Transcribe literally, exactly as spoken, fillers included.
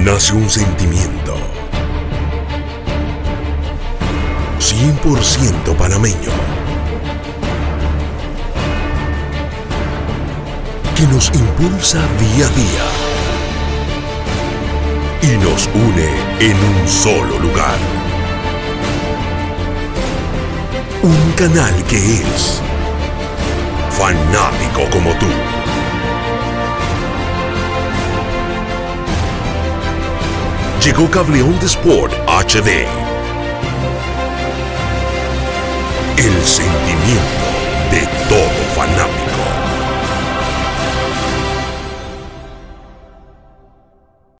nace un sentimiento cien por ciento panameño que nos impulsa día a día y nos une en un solo lugar. Un canal que es fanático como tú. Llegó Cable Onda Sport H D. El sentimiento de todo.